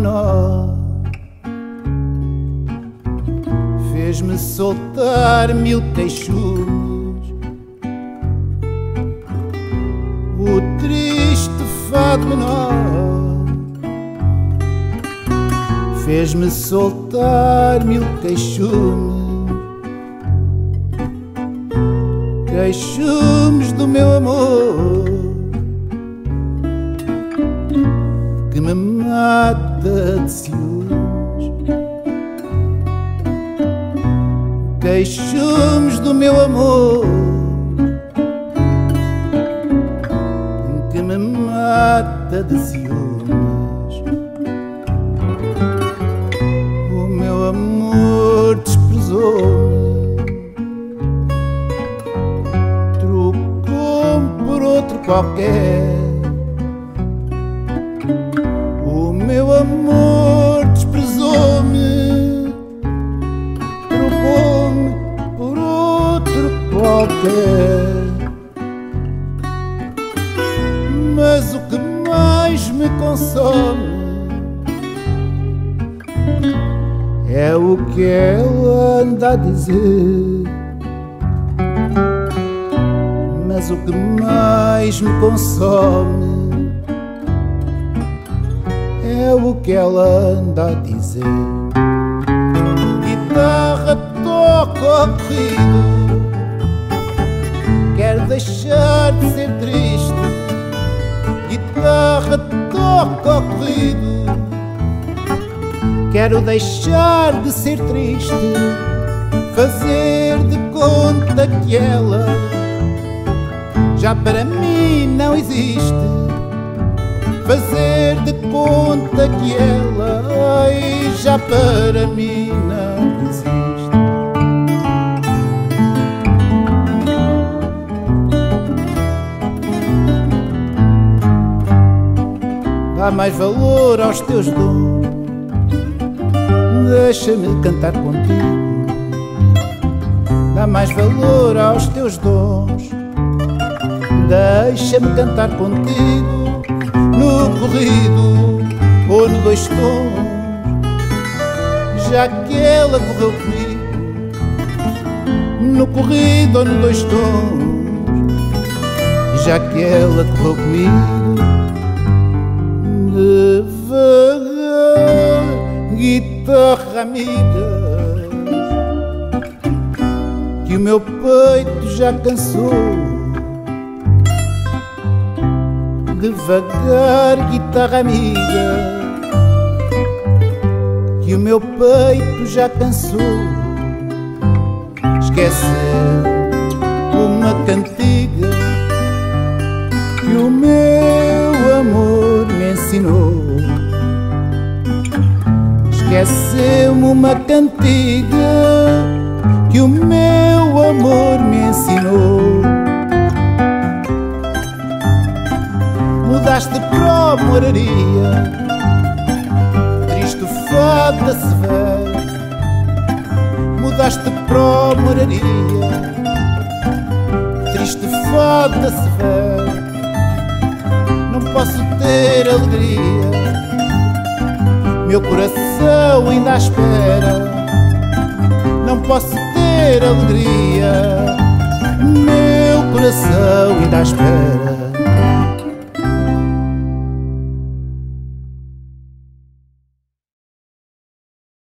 menor fez-me soltar 1000 queixumes. O triste fado menor fez-me soltar 1000 queixumes. Queixumes do meu amor que me mata de ciúmes. Queixumes do meu amor que me mata de ciúmes. O meu amor desprezou-me, trocou-me por outro qualquer. O meu amor desprezou-me, trocou-me por outro qualquer. Mas o que mais me consome é o que ela anda a dizer. Mas o que mais me consome é o que ela anda a dizer. Guitarra toca ao corrido, quero deixar de ser triste. Guitarra toca ao corrido, quero deixar de ser triste. Fazer de conta que ela já para mim não existe. Fazer de conta que ela já para mim não existe. Dá mais valor aos teus dons, deixa-me cantar contigo. Dá mais valor aos teus dons, deixa-me cantar contigo. No corrido ou no 2 tons, já que ela correu comigo. No corrido ou no 2 tons, já que ela correu comigo. Devagar, guitarra amiga, que o meu peito já cansou. Devagar, guitarra amiga, que o meu peito já cansou. Esquecer uma cantiga que o meu amor me ensinou. Esqueceu-me uma cantiga que o meu amor me ensinou. Mudaste para a moraria, triste fada severa. Mudaste para a moraria, triste fada severa. Não posso ter alegria, meu coração ainda à espera. Não posso ter alegria, meu coração ainda à espera.